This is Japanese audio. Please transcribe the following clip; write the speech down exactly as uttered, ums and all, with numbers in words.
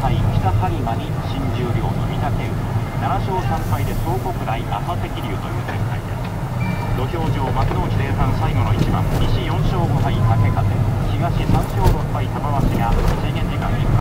対北播磨に新十両の御嶽海、なな勝さん敗で総国大朝赤龍という展開です。土俵上幕内前半最後の一番、西よん勝